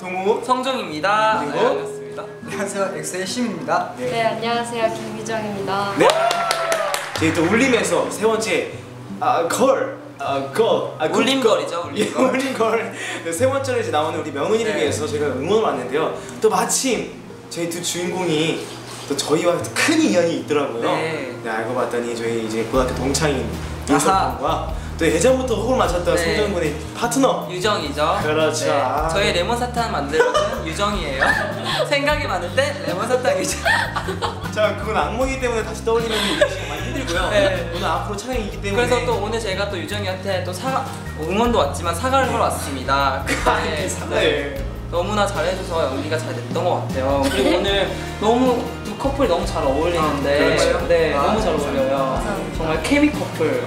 동우, 성종입니다. 그리고 네, 반갑습니다. 안녕하세요, 엑소의 심입니다. 네, 안녕하세요. 김유정입니다. 네. 저희 또 울림에서 세 번째 울림걸이죠, 예, 울림걸. 울림걸 세 번째로 이제 나오는 우리 명은이를 네. 위해서 저희가 응원을 왔는데요. 또 마침 저희 두 주인공이 또 저희와 큰 인연이 있더라고요. 네. 네, 알고 봤더니 저희 이제 고등학교 동창인 민석군과 또 예전부터 호흡을 맞췄던 네. 성정군의 파트너. 유정이죠. 그렇죠. 네. 아. 저희 레몬 사탕 만들어준 유정이에요. 생각이 많을 때 레몬 사탕 유정. 자, 그건 악몽이기 때문에 다시 떠올리면 많이 힘들고요. 네. 오늘 앞으로 촬영이기 때문에. 그래서 또 오늘 제가 또 유정이한테 또 응원도 왔지만 사과를 하러 왔습니다. 네. 네. 너무나 잘해줘서 연기가 잘 됐던 것 같아요. 그리고 오늘 너무 두 커플이 너무 잘 어울리는데, 그렇죠. 네, 아, 너무 잘 어울려요. 감사합니다. 정말 케미 커플.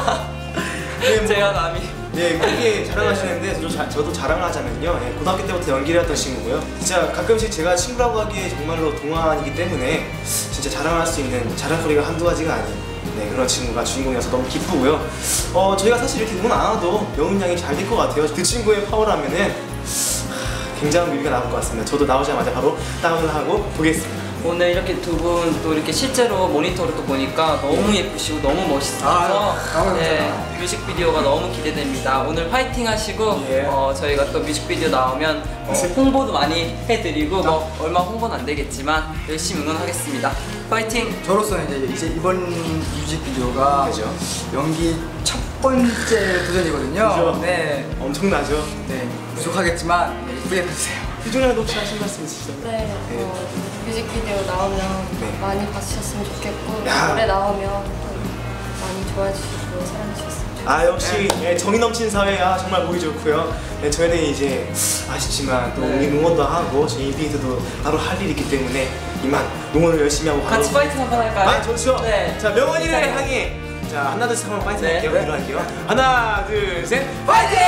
네, 뭐, 제가 감히. 네, 그렇게 자랑하시는데 저도 자랑을 하자면요. 네, 고등학교 때부터 연기를 했던 친구고요. 진짜 가끔씩 제가 친구라고 하기에 정말로 동안이기 때문에 진짜 자랑할 수 있는 자랑거리가 한두 가지가 아닌 네, 그런 친구가 주인공이어서 너무 기쁘고요. 저희가 사실 이렇게 응원 안 와도 명은 양이 잘 될 것 같아요. 그 친구의 파워라면은 굉장한 뮤비가 나올 것 같습니다. 저도 나오자마자 바로 다운을 하고 보겠습니다. 오늘 이렇게 두 분 또 이렇게 실제로 모니터로 또 보니까 너무 예쁘시고 너무 멋있어서 네, 뮤직비디오가 너무 기대됩니다. 오늘 파이팅 하시고 예. 저희가 또 뮤직비디오 나오면 홍보도 많이 해드리고 뭐 얼마 홍보는 안 되겠지만 열심히 응원하겠습니다. 파이팅! 저로서는 이제 이번 뮤직비디오가 그죠. 연기 첫 번째 도전이거든요. 그죠. 네, 엄청나죠? 네, 부족하겠지만 네, 예쁘게 해주세요. 희준이랑 혹시 하신 말씀 있으시죠? 네, 뮤직비디오 나오면 네. 많이 봐주셨으면 좋겠고 야. 노래 나오면 또 많이 좋아해 주시고 사랑해 주셨으면 좋겠어요. 아, 역시 예, 정이 넘치는 사회, 정말 보기 좋고요. 네, 저희는 이제 아쉽지만 또 네. 응원도 하고 저희 인피니트도 바로 할 일이 있기 때문에 이만 응원을 열심히 하고 같이 파이팅 한번 할까요? 아, 좋죠? 네. 자, 명언이를 네. 향해 자, 하나 둘셋 한번 파이팅 네. 할게요. 네. 들어갈게요. 하나 둘셋 파이팅!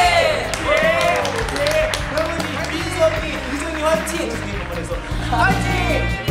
예! 명언이, 민석이, 유정이 화이팅! 파이팅!